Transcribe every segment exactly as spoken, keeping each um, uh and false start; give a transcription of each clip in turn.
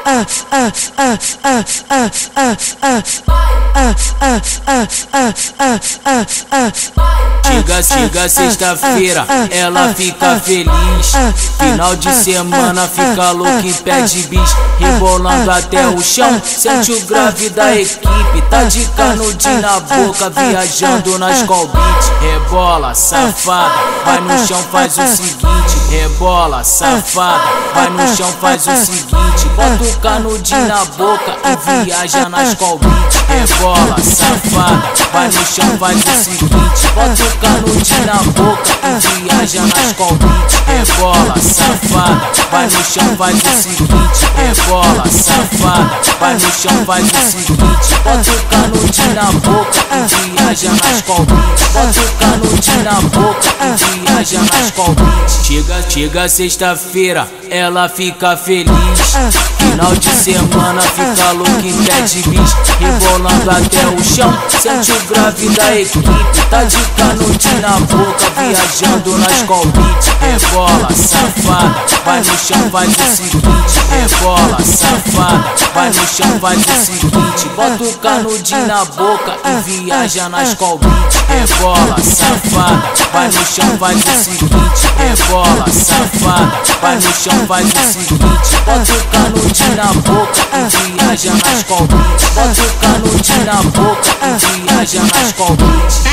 Chega, chega sexta-feira, ela fica feliz. Final de semana fica louca e pede bis. Rebolando até o chão, sente o grave da equipe. Tá de canudinho na boca, viajando na Skol Beats. Rebola, safada, vai no chão, faz o seguinte. Rebola, safada, vai no chão, faz o seguinte. Bota o canudinho na boca e viaja na Skol Beats. Rebola, safada, vai no chão, faz o seguinte. Bota o canudinho na boca e viaja na Skol Beats. Rebola, safada, vai no chão, faz o seguinte. Rebola, safada, vai no chão, faz o seguinte. Bota o canudinho na boca e viaja na Skol Beats. Bota o canudinho na boca e viaja na Skol Beats. Chega, chega sexta-feira, ela fica feliz. Final de semana fica louca e pede bis. Rebolando até o chão, sente o grave da equipe. Tá de canudinho na boca, viajando na Skol Beats. Rebola, safada, vai no chão, faz o seguinte. Rebola, safada, vai no chão, faz o seguinte. Bota o canudinho na boca e viaja na Skol Beats. Rebola, safada, vai no chão, faz o seguinte. Rebola, safada, vai no chão, faz o seguinte. Bota o canudinho na boca e viaja na Skol Beats. Bota o canudinho na boca e viaja na Skol Beats.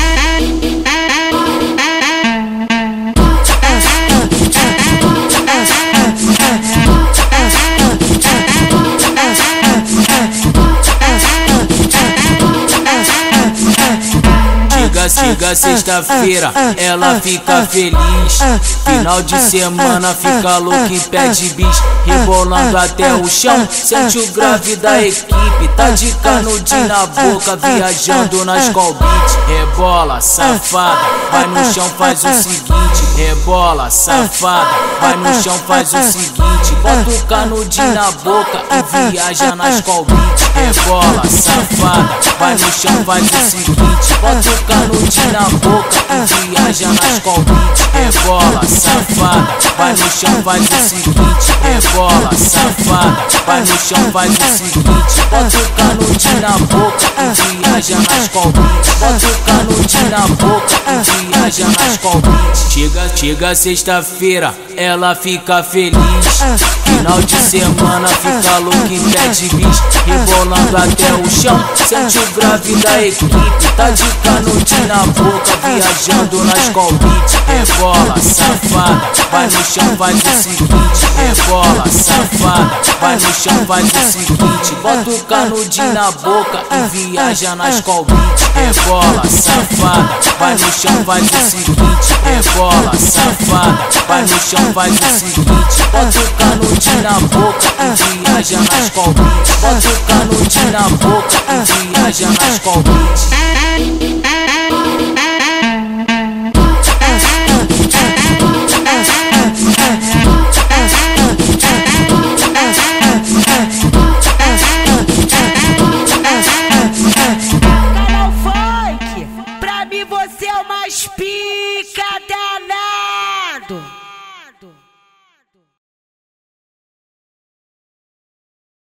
Chega sexta-feira, ela fica feliz. Final de semana fica louca e pede bis. Rebolando até o chão, sente o grave da equipe. Tá de canudinho na boca, viajando na Skol Beats. Rebola, safada, vai no chão, faz o seguinte. Rebola, safada, vai no chão, faz o seguinte. Bota o canudinho na boca e viaja na Skol Beats. Rebola, safada, vai no chão, faz o seguinte. Bota o canudinho na boca e viaja na Skol Beats. Rebola, safada, vai no chão, faz o seguinte. Rebola, safada, vai no chão, faz o seguinte. Bota o canudinho na boca e viaja na Skol Beats. Bota o canudinho na boca e viaja na Skol Beats. Chega, chega sexta-feira, ela fica feliz. Final de semana fica louca e pede bis. Rebolando até o chão, sente o grave da equipe. Tá de canudinho na boca, viajando na Skol Beats. Rebola, safada, vai no chão, faz o seguinte. Rebola, safada, vai no chão, faz o seguinte. Bota o canudinho na boca e viaja na Skol Beats. Rebola, safada, vai no chão, faz o seguinte. Rebola, safada, vai no chão, faz o seguinte. Bota o canudinho na boca e viaja na Skol Beats. Bota o canudinho na boca e viaja na Skol Beats.